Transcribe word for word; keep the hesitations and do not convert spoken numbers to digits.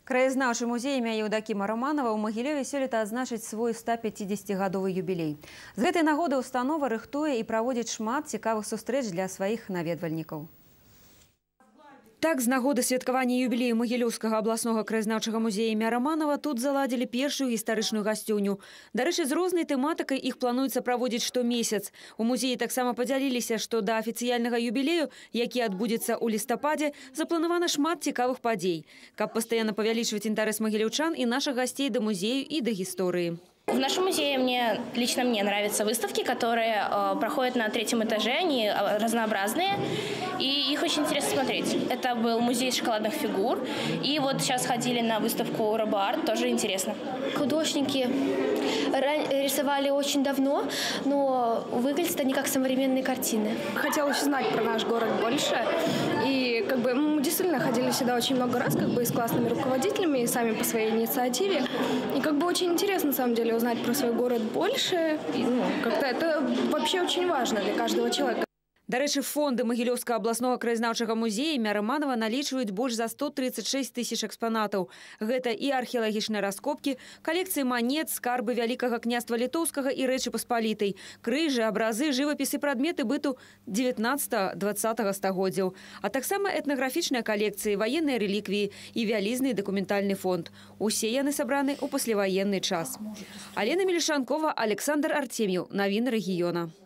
Краязнаўчы музей імя Еўдакіма Романова ў Магілёве сёлета адзначыць свой ста пяцідзесяцігадовы юбілей. З гэтай нагоды установа рыхтуе і праводзіць шмат цікавых сустрэч для сваіх наведвальнікаў. Так, з нагоды святкавання юбілею Магілёўскага абласнога краязнаўчага музея імя Романова тут заладзілі першую гістарычную гасцёню. Дарэчы, з рознай тэматыкай іх плануецца праводзіць штомесяц. У музеі таксама падзяліліся, што да афіцыяльнага юбілею, які адбудзецца ў лістападзе, запланавана шмат цікавых падзей, каб пастаянна павялічваць інтарэс магілёўчан і нашых гасцей да музею і да гісторыі. В нашем музее мне, лично мне нравятся выставки, которые э, проходят на третьем этаже, они разнообразные, и их очень интересно смотреть. Это был музей шоколадных фигур, и вот сейчас ходили на выставку робо-арт, тоже интересно. Художники рисовали очень давно, но выглядят они как современные картины. Хотелось узнать про наш город больше, и как бы мы действительно ходили сюда очень много раз, как бы и с классными руководителями, и сами по своей инициативе, и как бы очень интересно на самом деле узнать про свой город больше. И, ну, как-то это вообще очень важно для каждого человека. Дарэчы, фонды Магілёўскага абласнога краязнаўчага музея імя Романова налічваюць больш за сто тридцать шесть тысяч экспанатаў. Гэта і археалагічныя раскопкі, калекцыі манет, скарбы Вялікага княства Літоўскага і Рэчы Паспалітай, крыжы, абразы, жывапісы, прадметы быту дзевятнаццатага-дваццатага стагоддзяў, а таксама этнаграфічныя калекцыі, ваенныя рэліквіі і вялізны дакументальны фонд. Усе яны сабраны ў пасляваенны час. Алена Мелішанкова, Александр Артемьев. Навіны рэгіёна.